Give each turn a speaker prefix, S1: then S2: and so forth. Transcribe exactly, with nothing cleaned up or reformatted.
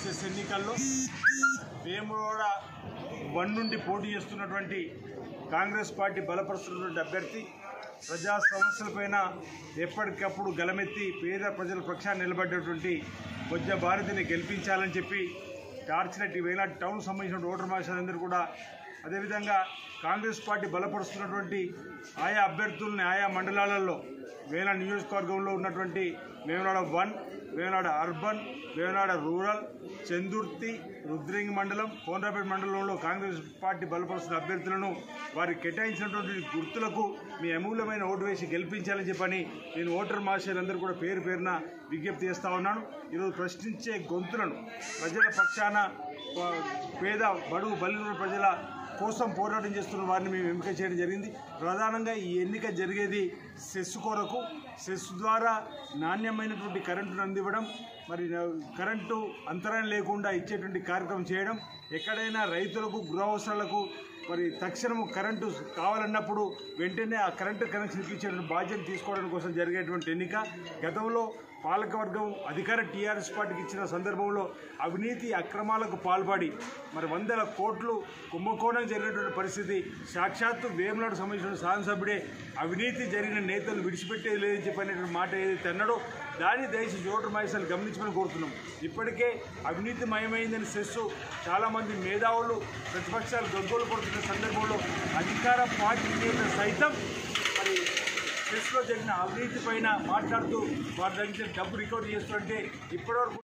S1: Cess ఎన్నికల్లో Vemulawada one నుండి పోటీ చేస్తున్నటువంటి కాంగ్రెస్ పార్టీ బలపరుస్తున్నటువంటి అభ్యర్థి ప్రజా సమస్యలపైన ఎప్పటికప్పుడు గలమెత్తి పేద ప్రజల పక్షాన్ని నిలబడ్డటువంటి బొజ్జ భారతిని గెలిపించాలని చెప్పి టార్చినట్టి వేలాటి టౌన్ సంబంధించిన ఓటర్ మహాశయులందరూ కూడా అదేవిధంగా కాంగ్రెస్ పార్టీ బలపరుస్తున్నటువంటి ఆయా అభ్యర్థుల్ని ఆయా మండలాలలో వేలాడ నియోజకవర్గంలో ఉన్నటువంటి Vemulawada one Vemulawada urban Vemulawada rural Chandurthi Rudrangi మండలం కోనరాపేట మండలంలో కాంగ్రెస్ పార్టీ బలపరుస్తున్న అభ్యర్థులను వారికి కేటాయించినటువంటి గుర్తులకు మీ అమూల్యమైన ఓటు వేసి గెలిపించాలని చెప్పని నేను ఓటర్ మహాశయులందరూ కూడా పేరు పేరున విజ్ఞప్తి చేస్తూ ఉన్నాను. ఈరోజు ప్రశ్నించే గొంతులను ప్రజల పక్షాన పేద బడుగు బలిన ప్రజల కోసం పోరాటం చేస్తున్న వారిని మేము ఎంపిక చేయడం జరిగింది. ప్రధానంగా ఈ ఎన్నిక జరిగేది సెస్ కొరకు, సెస్ ద్వారా నాణ్యమైనటువంటి కరెంటును అందివ్వడం, మరి కరెంటు అంతరాయం లేకుండా ఇచ్చేటువంటి కార్యక్రమం చేయడం, ఎక్కడైనా రైతులకు గృహ అవసరాలకు మరి తక్షణము కరెంటు కావాలన్నప్పుడు వెంటనే ఆ కరెంటు కనెక్షన్ ఇచ్చేటువంటి బాధ్యత తీసుకోవడం కోసం జరిగేటువంటి ఎన్నిక. గతంలో పాలకవర్గం అధికార టీఆర్ఎస్ పార్టీకి ఇచ్చిన సందర్భంలో అవినీతి అక్రమాలకు పాల్పడి మరి వందల కోట్లు కుంభకోణం జరిగినటువంటి పరిస్థితి సాక్షాత్తు వేములవాడ సంబంధించిన శాసనసభ్యుడే అవినీతి జరిగిన నేతలను విడిచిపెట్టేది లేదని చెప్పినటువంటి మాట ఏదైతే అన్నాడో దాన్ని దయచేసి ఓటర్ మహాశయులు గమనించమని కోరుతున్నాం. ఇప్పటికే అవినీతిమయమైందని సెస్సు చాలామంది మేధావులు ప్రతిపక్షాలు గగ్గోలు పడుతున్న సందర్భంలో అధికార పార్టీ నేతలు సైతం మరి సెస్లో జరిగిన అవినీతి పైన మాట్లాడుతూ వారి దగ్గర డబ్బు రికవరీ చేస్తుంటే ఇప్పటివరకు